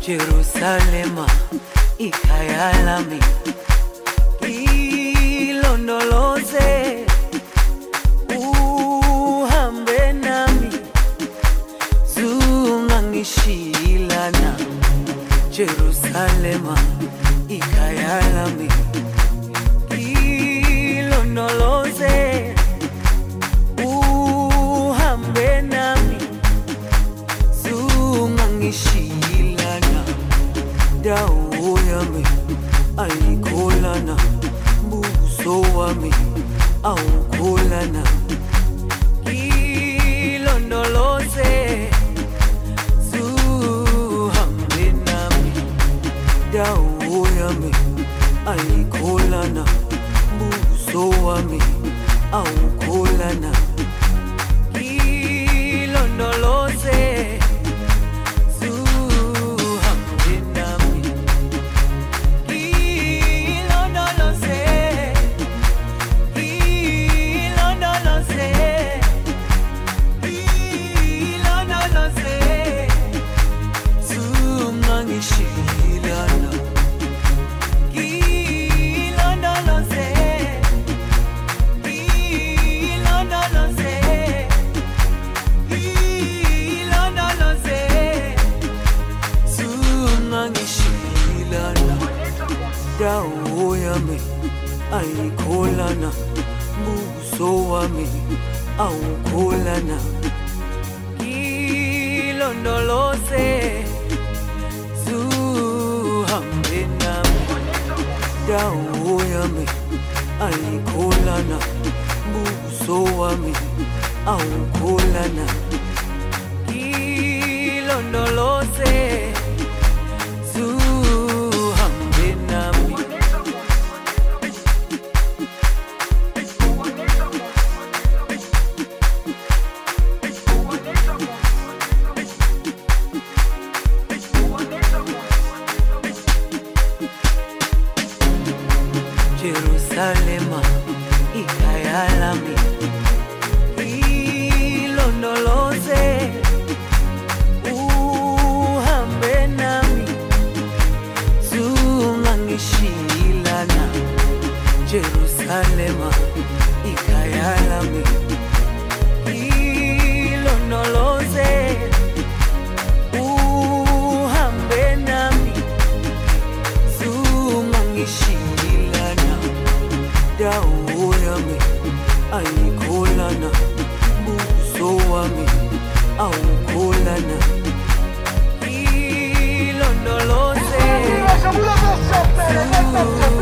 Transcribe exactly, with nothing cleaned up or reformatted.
Jerusalema ikhaya lami, ilondoloze uhambe nami, zungangishilana. Jerusalema ikhaya lami, ilondoloze uhambe nami, zungangishilana. Dawo yami ayikholana, buso wami awukholana. Ilondoloze zuhambe nami, dawo yami ayikholana, buso wami awukholana. Ilondoloze dawo yami ayikholana, buso wami awukholana. Ilondoloze zuhambe nami, dawo yami ayikholana, buso wami awukholana. Ilondoloze Jerusalema ikhaya lami, ilondoloze uhambe nami, zungangishilana. Jerusalema ikhaya lami, ilondoloze uhambe nami, zungangishilana. Dawo yami ayikholana, buso wami awukholana. Ilondoloze